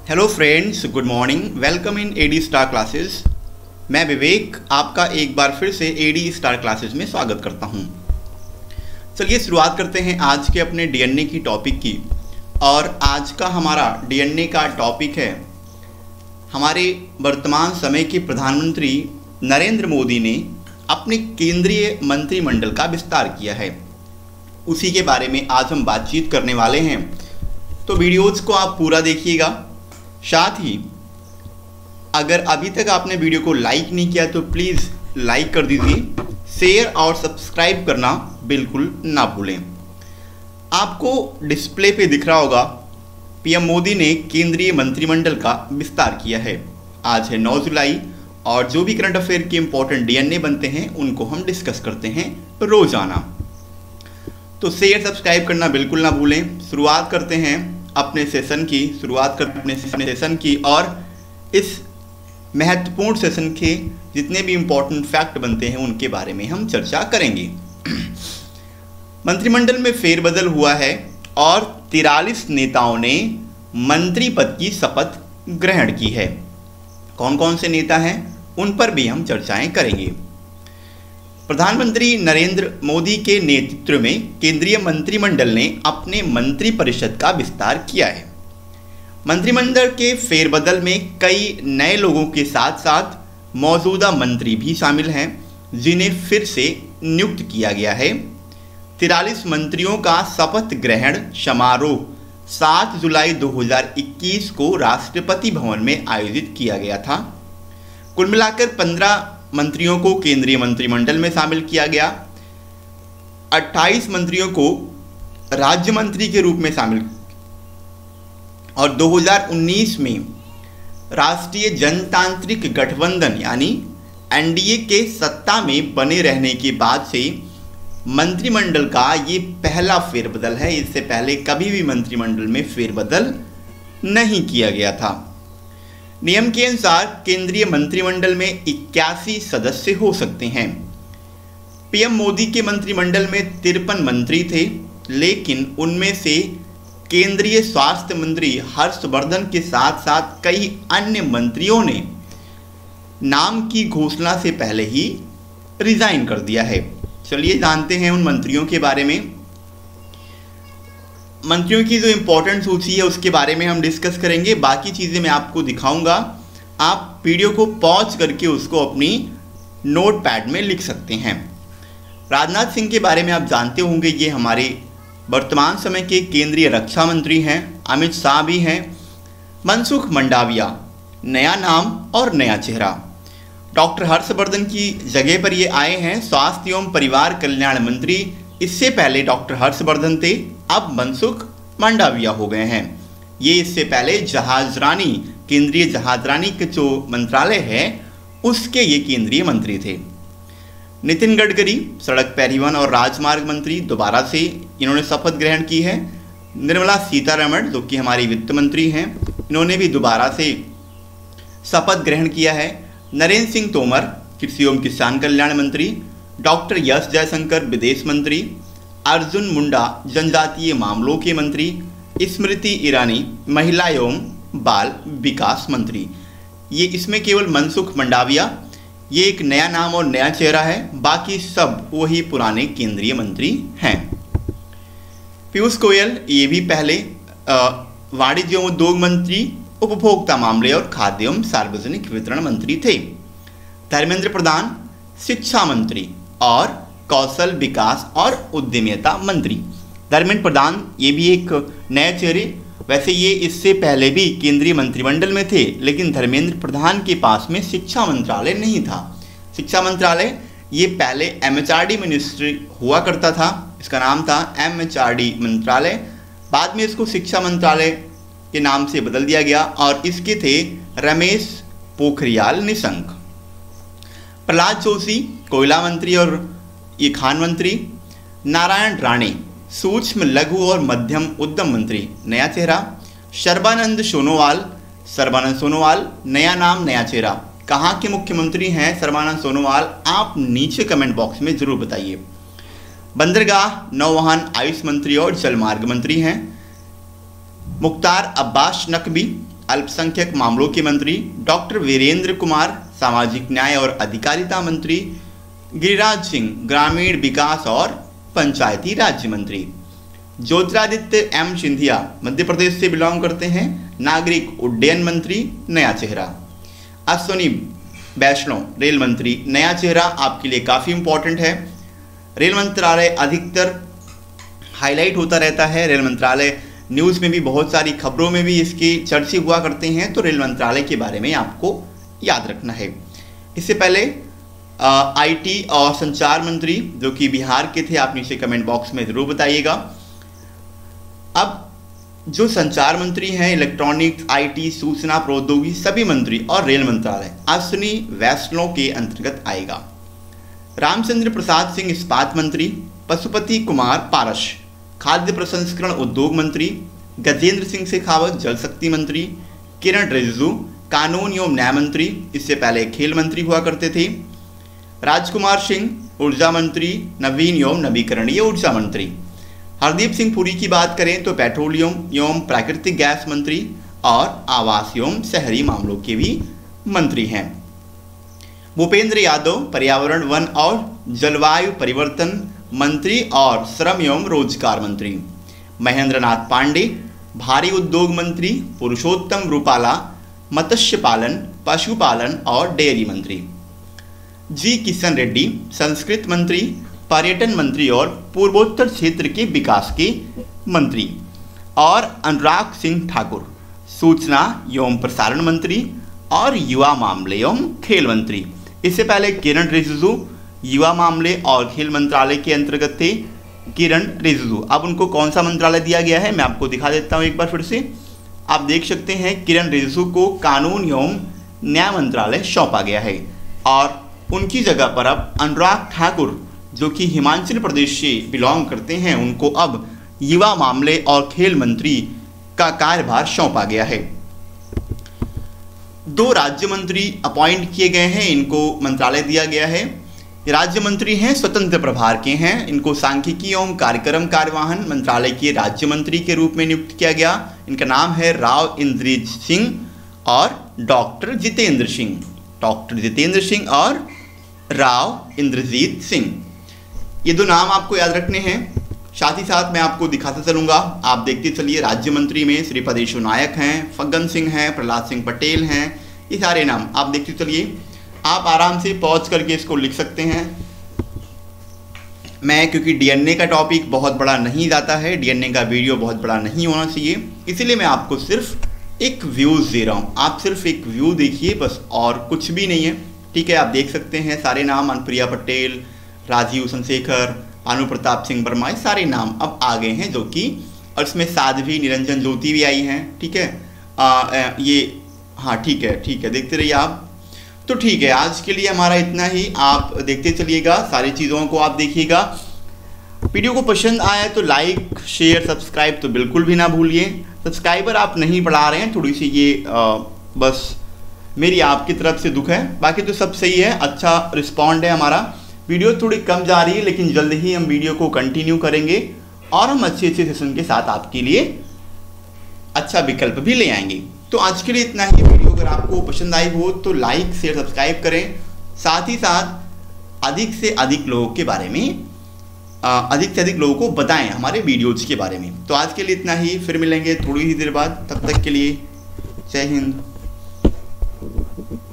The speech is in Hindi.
Hello friends, good morning. Welcome in AD star classes. मैं विवेक आपका एक बार फिर से एडी स्टार क्लासेस में स्वागत करता हूं। चलिए शुरुआत करते हैं आज के अपने डीएनए की टॉपिक की। और आज का हमारा डीएनए का टॉपिक है, हमारे वर्तमान समय के प्रधानमंत्री नरेंद्र मोदी ने अपने केंद्रीय मंत्रिमंडल का विस्तार किया है। उसी के बारे में आज हम बातचीत करने वाले हैं, तो वीडियोज़ को आप पूरा देखिएगा। साथ ही अगर अभी तक आपने वीडियो को लाइक नहीं किया तो प्लीज़ लाइक कर दीजिए, शेयर और सब्सक्राइब करना बिल्कुल ना भूलें। आपको डिस्प्ले पे दिख रहा होगा, पीएम मोदी ने केंद्रीय मंत्रिमंडल का विस्तार किया है। आज है 9 जुलाई और जो भी करंट अफेयर के इंपॉर्टेंट डीएनए बनते हैं उनको हम डिस्कस करते हैं रोजाना। तो शेयर सब्सक्राइब करना बिल्कुल ना भूलें। शुरुआत करते हैं अपने सेशन की और इस महत्वपूर्ण सेशन के जितने भी इम्पोर्टेंट फैक्ट बनते हैं उनके बारे में हम चर्चा करेंगे। मंत्रिमंडल में फेरबदल हुआ है और 43 नेताओं ने मंत्री पद की शपथ ग्रहण की है। कौन कौन से नेता हैं उन पर भी हम चर्चाएं करेंगे। प्रधानमंत्री नरेंद्र मोदी के नेतृत्व में केंद्रीय मंत्रिमंडल ने अपने मंत्रिपरिषद का विस्तार किया है। मंत्रिमंडल के फेरबदल में कई नए लोगों के साथ साथ मौजूदा मंत्री भी शामिल हैं, जिन्हें फिर से नियुक्त किया गया है। 43 मंत्रियों का शपथ ग्रहण समारोह 7 जुलाई 2021 को राष्ट्रपति भवन में आयोजित किया गया था। कुल मिलाकर 15 मंत्रियों को केंद्रीय मंत्रिमंडल में शामिल किया गया। 28 मंत्रियों को राज्य मंत्री के रूप में शामिल और 2019 में राष्ट्रीय जनतांत्रिक गठबंधन यानी एनडीए के सत्ता में बने रहने के बाद से मंत्रिमंडल का ये पहला फेरबदल है। इससे पहले कभी भी मंत्रिमंडल में फेरबदल नहीं किया गया था। नियम के अनुसार केंद्रीय मंत्रिमंडल में 81 सदस्य हो सकते हैं। पीएम मोदी के मंत्रिमंडल में 53 मंत्री थे, लेकिन उनमें से केंद्रीय स्वास्थ्य मंत्री हर्षवर्धन के साथ साथ कई अन्य मंत्रियों ने नाम की घोषणा से पहले ही रिजाइन कर दिया है। चलिए जानते हैं उन मंत्रियों के बारे में। मंत्रियों की जो इम्पोर्टेंट सूची है उसके बारे में हम डिस्कस करेंगे। बाकी चीज़ें मैं आपको दिखाऊंगा, आप वीडियो को पॉज करके उसको अपनी नोट पैड में लिख सकते हैं। राजनाथ सिंह के बारे में आप जानते होंगे, ये हमारे वर्तमान समय के केंद्रीय रक्षा मंत्री हैं। अमित शाह भी हैं। मनसुख मंडाविया, नया नाम और नया चेहरा। डॉक्टर हर्षवर्धन की जगह पर ये आए हैं स्वास्थ्य एवं परिवार कल्याण मंत्री। इससे पहले डॉक्टर हर्षवर्धन थे, अब मनसुख मंडाविया हो गए हैं। ये इससे पहले जहाजरानी, केंद्रीय जहाजरानी के जो मंत्रालय है उसके ये केंद्रीय मंत्री थे। नितिन गडकरी, सड़क परिवहन और राजमार्ग मंत्री, दोबारा से इन्होंने शपथ ग्रहण की है। निर्मला सीतारमण जो कि हमारी वित्त मंत्री हैं, इन्होंने भी दोबारा से शपथ ग्रहण किया है। नरेंद्र सिंह तोमर, कृषि एवं किसान कल्याण मंत्री। डॉक्टर एस जयशंकर, विदेश मंत्री। अर्जुन मुंडा, जनजातीय मामलों के मंत्री। स्मृति ईरानी, महिला एवं बाल विकास मंत्री। ये इसमें केवल मनसुख मंडाविया ये एक नया नाम और नया चेहरा है, बाकी सब वही पुराने केंद्रीय मंत्री हैं। पीयूष गोयल, ये भी पहले वाणिज्य एवं उद्योग मंत्री, उपभोक्ता मामले और खाद्य एवं सार्वजनिक वितरण मंत्री थे। धर्मेंद्र प्रधान, शिक्षा मंत्री और कौशल विकास और उद्यमिता मंत्री। धर्मेंद्र प्रधान ये भी एक नए चेहरे, वैसे ये इससे पहले भी केंद्रीय मंत्रिमंडल में थे, लेकिन धर्मेंद्र प्रधान के पास में शिक्षा मंत्रालय नहीं था। शिक्षा मंत्रालय ये पहले एमएचआरडी मिनिस्ट्री हुआ करता था, इसका नाम था एमएचआरडी मंत्रालय। बाद में इसको शिक्षा मंत्रालय के नाम से बदल दिया गया और इसके थे रमेश पोखरियाल निशंक। प्रहलाद जोशी, कोयला मंत्री और ये खान मंत्री। नारायण राणे, सूक्ष्म लघु और मध्यम उद्यम मंत्री, नया चेहरा। सर्बानंद सोनोवाल, नया नाम नया चेहरा। कहाँ के मुख्यमंत्री हैं सर्बानंद सोनोवाल, आप नीचे कमेंट बॉक्स में जरूर बताइए। बंदरगाह, नौवहन, आयुष मंत्री और जलमार्ग मंत्री हैं। मुख्तार अब्बास नकवी, अल्पसंख्यक मामलों के मंत्री, डॉक्टर वीरेंद्र कुमार सामाजिक न्याय और अधिकारिता मंत्री, गिरिराज सिंह ग्रामीण विकास और पंचायती राज्य मंत्री, ज्योतिरादित्य एम सिंधिया मध्य प्रदेश से बिलोंग करते हैं, नागरिक उड्डयन मंत्री नया चेहरा, अश्विनी वैष्णव रेल मंत्री नया चेहरा आपके लिए काफ़ी इंपॉर्टेंट है। रेल मंत्रालय अधिकतर हाईलाइट होता रहता है, रेल मंत्रालय न्यूज़ में भी बहुत सारी खबरों में भी इसके चर्चे हुआ करते हैं, तो रेल मंत्रालय के बारे में आपको याद रखना है। इससे पहले आईटी और संचार मंत्री जो कि बिहार के थे, आप नीचे कमेंट बॉक्स में ज़रूर बताइएगा। अब जो संचार मंत्री हैं, इलेक्ट्रॉनिक्स, आईटी, सूचना प्रौद्योगिकी सभी मंत्री और रेल मंत्रालय अश्विनी वैष्णव के अंतर्गत आएगा। रामचंद्र प्रसाद सिंह इस्पात मंत्री, पशुपति कुमार पारस खाद्य प्रसंस्करण उद्योग मंत्री, गजेंद्र सिंह शेखावत जल शक्ति मंत्री, किरण रिजिजू कानून एवं न्याय मंत्री, इससे पहले खेल मंत्री हुआ करते थे, राजकुमार सिंह ऊर्जा मंत्री, नवीन एवं नवीकरणीय ऊर्जा मंत्री। हरदीप सिंह पुरी की बात करें तो पेट्रोलियम एवं प्राकृतिक गैस मंत्री और आवास एवं शहरी मामलों के भी मंत्री हैं। भूपेंद्र यादव पर्यावरण वन और जलवायु परिवर्तन मंत्री और श्रम एवं रोजगार मंत्री। महेंद्र नाथ पांडे भारी उद्योग मंत्री, पुरुषोत्तम रूपाला मत्स्य पालन, पशुपालन और डेयरी मंत्री। जी किशन रेड्डी संस्कृत मंत्री, पर्यटन मंत्री और पूर्वोत्तर क्षेत्र के विकास के मंत्री। और अनुराग सिंह ठाकुर सूचना एवं प्रसारण मंत्री और युवा मामले एवं खेल मंत्री। इससे पहले किरण रिजिजू युवा मामले और खेल मंत्रालय के अंतर्गत थे। किरण रिजिजू, अब उनको कौन सा मंत्रालय दिया गया है मैं आपको दिखा देता हूँ एक बार फिर से। आप देख सकते हैं किरण रिजिजू को कानून एवं न्याय मंत्रालय सौंपा गया है और उनकी जगह पर अब अनुराग ठाकुर जो कि हिमाचल प्रदेश से बिलोंग करते हैं, उनको अब युवा मामले और खेल मंत्री का कार्यभार सौंपा गया है। 2 राज्य मंत्री अपॉइंट किए गए हैं, इनको मंत्रालय दिया गया है। राज्य मंत्री हैं स्वतंत्र प्रभार के हैं, इनको सांख्यिकी एवं कार्यक्रम कार्यवाहन मंत्रालय के राज्य मंत्री के रूप में नियुक्त किया गया। इनका नाम है राव इंद्रजीत सिंह और डॉक्टर जितेंद्र सिंह। डॉक्टर जितेंद्र सिंह और राव इंद्रजीत सिंह, ये 2 नाम आपको याद रखने हैं। साथ ही साथ मैं आपको दिखाता चलूँगा, आप देखते चलिए। राज्य मंत्री में श्रीपद यशो नायक हैं, फग्गन सिंह हैं, प्रहलाद सिंह पटेल हैं, ये सारे नाम आप देखते चलिए। आप आराम से पॉज करके इसको लिख सकते हैं। मैं क्योंकि डीएनए का टॉपिक बहुत बड़ा नहीं जाता है, डीएनए का वीडियो बहुत बड़ा नहीं होना चाहिए, इसीलिए मैं आपको सिर्फ एक व्यूज़ दे रहा हूँ। आप सिर्फ एक व्यू देखिए बस, और कुछ भी नहीं है, ठीक है। आप देख सकते हैं सारे नाम, अनुप्रिया पटेल, राजीव चंद्रशेखर, अनु प्रताप सिंह वर्मा, ये सारे नाम अब आ गए हैं जो कि, और इसमें साध्वी निरंजन ज्योति भी आई हैं, ठीक है। ये हाँ ठीक है, देखते रहिए आप। तो ठीक है, आज के लिए हमारा इतना ही। आप देखते चलिएगा, सारी चीज़ों को आप देखिएगा। वीडियो को पसंद आया तो लाइक शेयर सब्सक्राइब तो बिल्कुल भी ना भूलिए। सब्सक्राइबर आप नहीं बढ़ा रहे हैं, थोड़ी सी ये बस मेरी आपकी तरफ से दुख है, बाकी तो सब सही है, अच्छा रिस्पॉन्ड है हमारा। वीडियो थोड़ी कम जा रही है लेकिन जल्द ही हम वीडियो को कंटिन्यू करेंगे और हम अच्छे सेशन के साथ आपके लिए अच्छा विकल्प भी ले आएंगे। तो आज के लिए इतना ही। वीडियो अगर आपको पसंद आई हो तो लाइक शेयर सब्सक्राइब करें, साथ ही साथ अधिक से अधिक लोगों के बारे में अधिक से अधिक लोगों को बताएं हमारे वीडियोज़ के बारे में। तो आज के लिए इतना ही, फिर मिलेंगे थोड़ी ही देर बाद, तब तक के लिए जय हिंद।